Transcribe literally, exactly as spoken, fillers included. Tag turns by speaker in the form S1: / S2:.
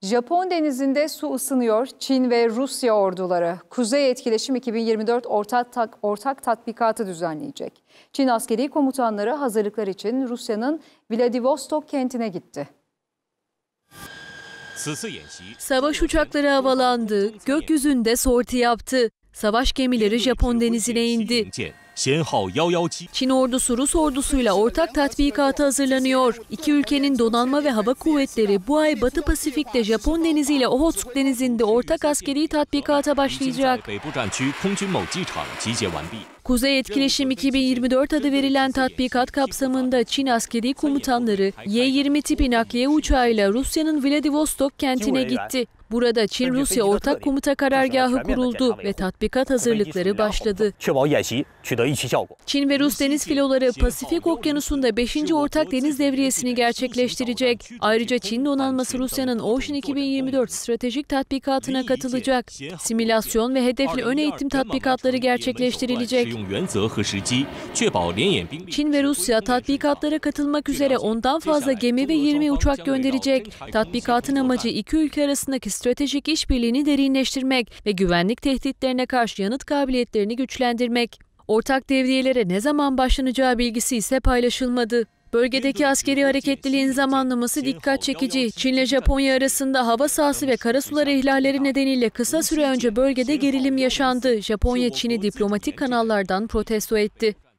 S1: Japon denizinde su ısınıyor. Çin ve Rusya orduları Kuzey Etkileşim iki bin yirmi dört ortak, tak, ortak tatbikatı düzenleyecek. Çin askeri komutanları hazırlıklar için Rusya'nın Vladivostok kentine gitti.
S2: Savaş uçakları havalandı, gökyüzünde sorti yaptı. Savaş gemileri Japon denizine indi. Çin ordusu Rus ordusuyla ortak tatbikata hazırlanıyor. İki ülkenin donanma ve hava kuvvetleri bu ay Batı Pasifik'te Japon denizi ile Ohotsk denizinde ortak askeri tatbikata başlayacak. Kuzey Etkileşim iki bin yirmi dört adı verilen tatbikat kapsamında Çin askeri komutanları Y yirmi tipi nakliye uçağıyla Rusya'nın Vladivostok kentine gitti. Burada Çin-Rusya ortak komuta karargahı kuruldu ve tatbikat hazırlıkları başladı. Çin ve Rus deniz filoları Pasifik Okyanusu'nda beşinci ortak deniz devriyesini gerçekleştirecek. Ayrıca Çin donanması Rusya'nın Ocean iki bin yirmi dört stratejik tatbikatına katılacak. Simülasyon ve hedefli ön eğitim tatbikatları gerçekleştirilecek. Çin ve Rusya tatbikatlara katılmak üzere ondan fazla gemi ve yirmi uçak gönderecek. Tatbikatın amacı iki ülke arasındaki stratejik işbirliğini derinleştirmek ve güvenlik tehditlerine karşı yanıt kabiliyetlerini güçlendirmek. Ortak devriyelere ne zaman başlanacağı bilgisi ise paylaşılmadı. Bölgedeki askeri hareketliliğin zamanlaması dikkat çekici. Çin ile Japonya arasında hava sahası ve karasuları ihlalleri nedeniyle kısa süre önce bölgede gerilim yaşandı. Japonya Çin'i diplomatik kanallardan protesto etti.